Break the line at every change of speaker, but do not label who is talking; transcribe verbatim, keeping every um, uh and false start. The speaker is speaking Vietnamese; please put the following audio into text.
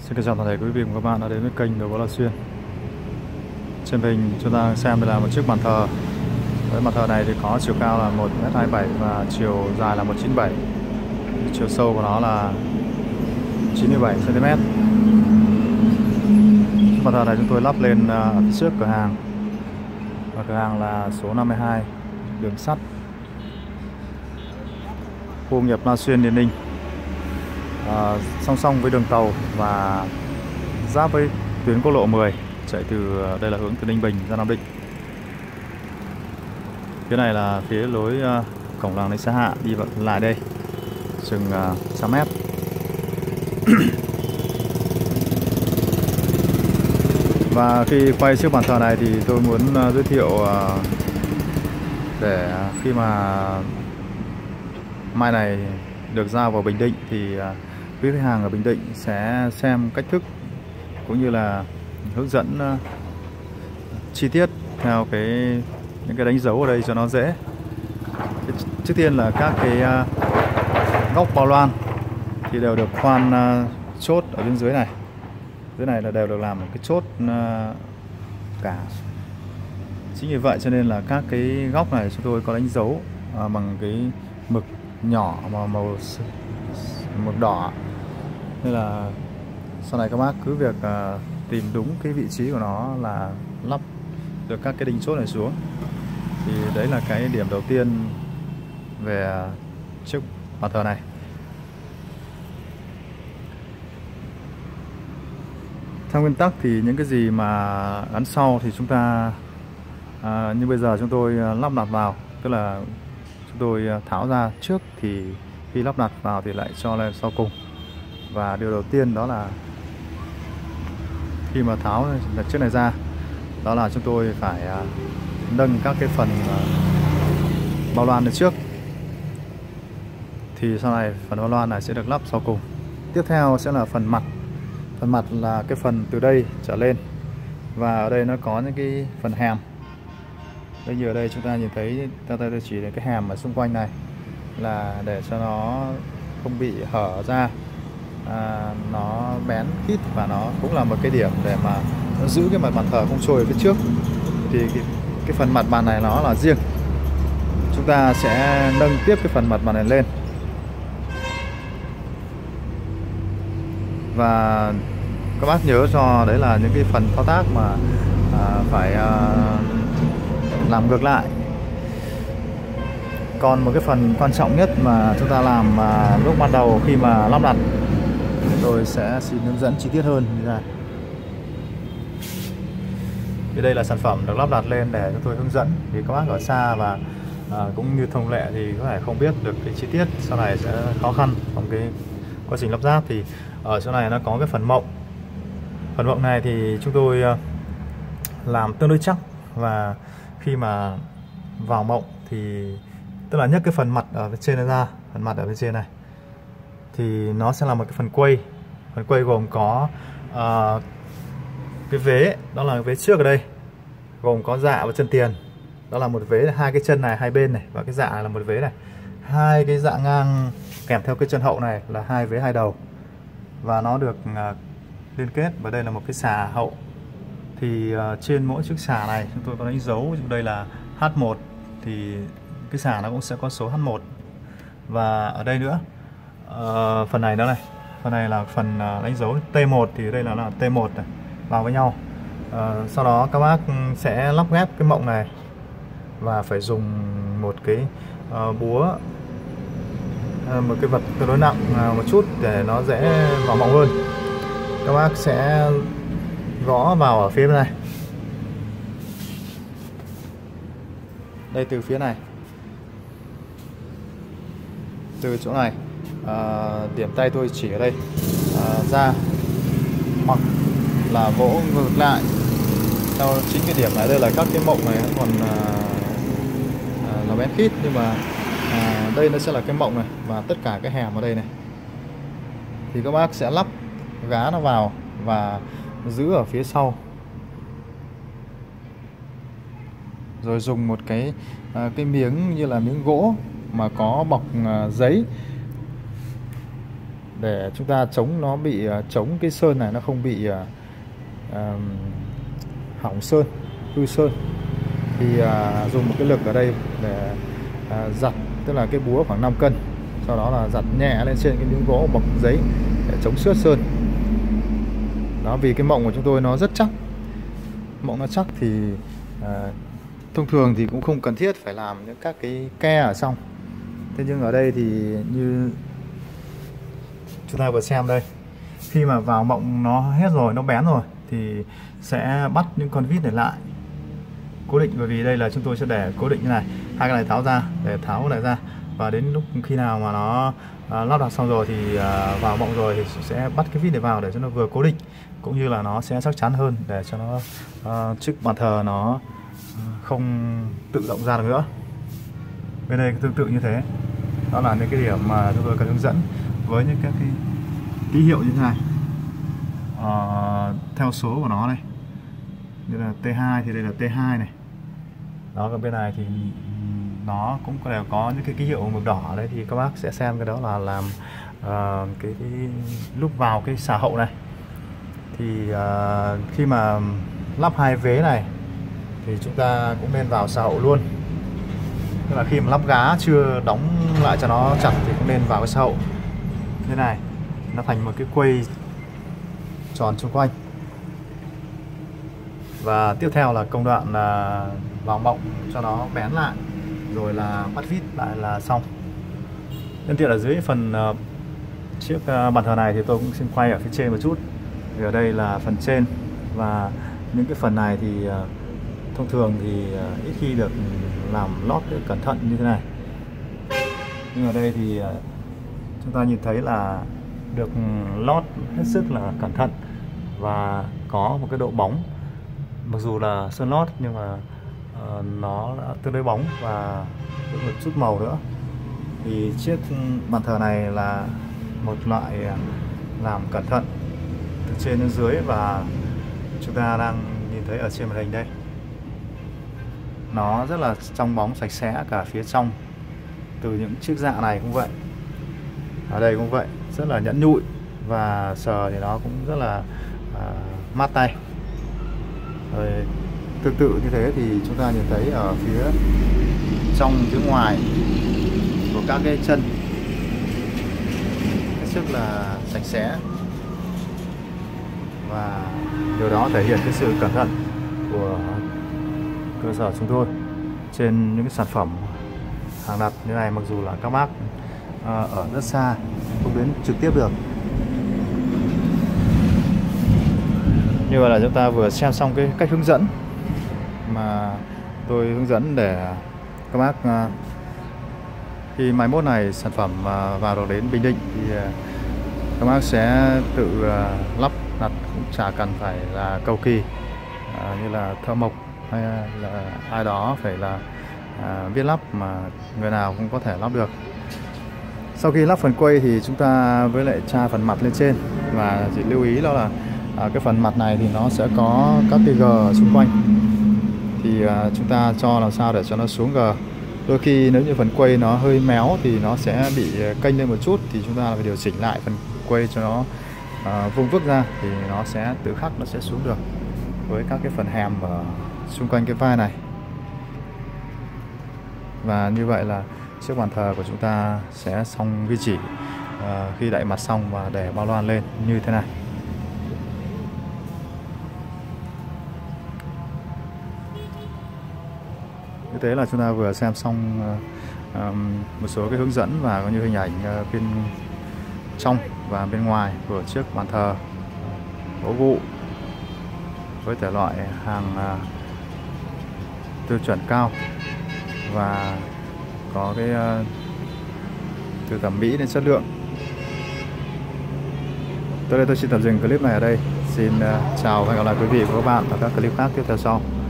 Xin chào toàn thể quý vị và các bạn đã đến với kênh Đồ Gỗ La Xuyên. Trên hình chúng ta xem đây là một chiếc bàn thờ. Với bàn thờ này thì có chiều cao là một mét hai mươi bảy và chiều dài là một trăm chín mươi bảy. Chiều sâu của nó là chín mươi bảy xăng ti mét. Chiếc bàn thờ này chúng tôi lắp lên ở phía trước cửa hàng. Và cửa hàng là số năm mươi hai đường sắt, khu công nghiệp La Xuyên, Liên Ninh. À, song song với đường tàu và giáp với tuyến quốc lộ mười chạy từ đây là hướng từ Ninh Bình ra Nam Định. Phía này là phía lối uh, cổng làng Lê Sa Hạ đi vào, lại đây chừng uh, trăm mét. Và khi quay chiếc bàn thờ này thì tôi muốn uh, giới thiệu uh, để khi mà mai này được giao vào Bình Định thì uh, quý khách hàng ở Bình Định sẽ xem cách thức cũng như là hướng dẫn uh, chi tiết theo cái những cái đánh dấu ở đây cho nó dễ. Trước tiên là các cái uh, góc bao loan thì đều được khoan uh, chốt ở bên dưới này. Dưới này là đều được làm một cái chốt uh, cả. Chính vì vậy cho nên là các cái góc này chúng tôi có đánh dấu uh, bằng cái mực nhỏ màu màu mực đỏ. Nên là sau này các bác cứ việc uh, tìm đúng cái vị trí của nó là lắp được các cái đinh chốt này xuống. Thì đấy là cái điểm đầu tiên về chiếc bàn thờ này. Theo nguyên tắc thì những cái gì mà gắn sau thì chúng ta à, như bây giờ chúng tôi lắp đặt vào, tức là chúng tôi tháo ra trước thì khi lắp đặt vào thì lại cho lên sau cùng. Và điều đầu tiên đó là khi mà tháo chiếc này ra, đó là chúng tôi phải nâng các cái phần bao loan lên trước, thì sau này phần bao loan này sẽ được lắp sau cùng. Tiếp theo sẽ là phần mặt. Phần mặt là cái phần từ đây trở lên, và ở đây nó có những cái phần hàm. Bây giờ ở đây chúng ta nhìn thấy, ta tôi chỉ đến cái hàm ở xung quanh này là để cho nó không bị hở ra, à, nó bén khít, và nó cũng là một cái điểm để mà nó giữ cái mặt bàn thờ không trôi ở phía trước. Thì cái, cái phần mặt bàn này nó là riêng, chúng ta sẽ nâng tiếp cái phần mặt bàn này lên. Và các bác nhớ cho đấy là những cái phần thao tác mà à, phải à, làm ngược lại. Còn một cái phần quan trọng nhất mà chúng ta làm à, lúc ban đầu khi mà lắp đặt, tôi sẽ xin hướng dẫn chi tiết hơn như thế này. Thì đây là sản phẩm được lắp đặt lên để chúng tôi hướng dẫn, vì các bác ở xa và à, cũng như thông lệ thì có thể không biết được cái chi tiết, sau này sẽ khó khăn trong cái quá trình lắp ráp. Thì ở chỗ này nó có cái phần mộng. Phần mộng này thì chúng tôi làm tương đối chắc, và khi mà vào mộng thì tức là nhấc cái phần mặt ở bên trên này ra, phần mặt ở bên trên này thì nó sẽ là một cái phần quay. Phần quay gồm có uh, cái vế, đó là vế trước ở đây, gồm có dạ và chân tiền. Đó là một vế, hai cái chân này hai bên này, và cái dạ là một vế này. Hai cái dạ ngang kèm theo cái chân hậu này là hai vế hai đầu, và nó được uh, liên kết. Và đây là một cái xà hậu. Thì uh, trên mỗi chiếc xà này chúng tôi có đánh dấu, đây là H một, thì cái xà nó cũng sẽ có số H một. Và ở đây nữa, uh, phần này đó này, phần này là phần uh, đánh dấu T một, thì đây là, là T một này vào với nhau. Uh, sau đó các bác sẽ lắp ghép cái mộng này, và phải dùng một cái uh, búa, uh, một cái vật tương đối nặng uh, một chút để nó dễ vào mộng hơn. Các bác sẽ gõ vào ở phía bên này. Đây, từ phía này, từ chỗ này, à, điểm tay tôi chỉ ở đây, à, ra, hoặc là vỗ ngược lại theo chính cái điểm này. Đây là các cái mộng này còn à, à, nó bén khít, nhưng mà à, đây nó sẽ là cái mộng này, và tất cả cái hàm ở đây này thì các bác sẽ lắp gá nó vào và giữ ở phía sau, rồi dùng một cái à, cái miếng như là miếng gỗ mà có bọc à, giấy để chúng ta chống nó bị chống cái sơn này nó không bị uh, uh, hỏng sơn, hư sơn, thì uh, dùng một cái lực ở đây để uh, giật, tức là cái búa khoảng năm cân, sau đó là giật nhẹ lên trên cái miếng gỗ bọc giấy để chống xước sơn. Đó, vì cái mộng của chúng tôi nó rất chắc, mộng nó chắc thì uh, thông thường thì cũng không cần thiết phải làm những các cái ke ở trong. Thế nhưng ở đây thì như chúng ta vừa xem đây, khi mà vào mộng nó hết rồi, nó bén rồi thì sẽ bắt những con vít này lại cố định, bởi vì đây là chúng tôi sẽ để cố định như này, hai cái này tháo ra để tháo cái này ra, và đến lúc khi nào mà nó à, lắp đặt xong rồi thì à, vào mộng rồi thì sẽ bắt cái vít này vào để cho nó vừa cố định cũng như là nó sẽ chắc chắn hơn, để cho nó à, chiếc bàn thờ nó không tự động ra được nữa. Bên đây tương tự như thế. Đó là những cái điểm mà chúng tôi cần hướng dẫn với những các cái ký hiệu như thế này, à, theo số của nó này, như là T hai thì đây là T hai này. Đó, còn bên này thì nó cũng có đều có những cái ký hiệu mực đỏ đấy, thì các bác sẽ xem cái đó là làm uh, cái, cái lúc vào cái xà hậu này thì uh, khi mà lắp hai vế này thì chúng ta cũng nên vào xà hậu luôn. Tức là khi mà lắp gá chưa đóng lại cho nó chặt thì cũng nên vào cái xà hậu thế này, nó thành một cái quây tròn xung quanh. Và tiếp theo là công đoạn là vào mộng cho nó bén lại, rồi là bắt vít lại là xong. Nhân tiện ở dưới phần uh, chiếc uh, bàn thờ này thì tôi cũng xin quay ở phía trên một chút. Vì ở đây là phần trên, và những cái phần này thì uh, thông thường thì uh, ít khi được làm lót cẩn thận như thế này. Nhưng ở đây thì uh, chúng ta nhìn thấy là được lót hết sức là cẩn thận và có một cái độ bóng. Mặc dù là sơn lót nhưng mà uh, nó đã tương đối bóng và một chút màu nữa. Thì chiếc bàn thờ này là một loại làm cẩn thận từ trên đến dưới, và chúng ta đang nhìn thấy ở trên màn hình đây, nó rất là trong bóng sạch sẽ cả phía trong. Từ những chiếc dạ này cũng vậy, ở đây cũng vậy, rất là nhẵn nhụi, và sờ thì nó cũng rất là uh, mát tay. Rồi tương tự như thế thì chúng ta nhìn thấy ở phía trong, phía ngoài của các cái chân hết sức là sạch sẽ, và điều đó thể hiện cái sự cẩn thận của cơ sở chúng tôi trên những cái sản phẩm hàng đặt như này. Mặc dù là các bác ở rất xa không đến trực tiếp được. Như vậy là chúng ta vừa xem xong cái cách hướng dẫn mà tôi hướng dẫn để các bác khi mai mốt này sản phẩm vào được đến Bình Định thì các bác sẽ tự lắp đặt, cũng chả cần phải là cầu kỳ như là thợ mộc hay là ai đó phải là biết lắp, mà người nào cũng có thể lắp được. Sau khi lắp phần quây thì chúng ta với lại tra phần mặt lên trên, và chỉ lưu ý đó là à, cái phần mặt này thì nó sẽ có các cái gờ xung quanh, thì à, chúng ta cho làm sao để cho nó xuống gờ. Đôi khi nếu như phần quây nó hơi méo thì nó sẽ bị kênh lên một chút, thì chúng ta phải điều chỉnh lại phần quây cho nó à, vuông vức ra, thì nó sẽ tự khắc nó sẽ xuống được với các cái phần hèm ở xung quanh cái vai này. Và như vậy là chiếc bàn thờ của chúng ta sẽ xong ghi chỉ à, khi đậy mặt xong và để bao loan lên như thế này. Như thế là chúng ta vừa xem xong uh, um, một số cái hướng dẫn và có như hình ảnh uh, bên trong và bên ngoài của chiếc bàn thờ gỗ vụ với thể loại hàng uh, tiêu chuẩn cao, và có cái uh, từ thẩm mỹ đến chất lượng. Tới đây tôi xin tạm dừng clip này ở đây. Xin uh, chào và hẹn gặp lại quý vị và các bạn ở các clip khác tiếp theo sau.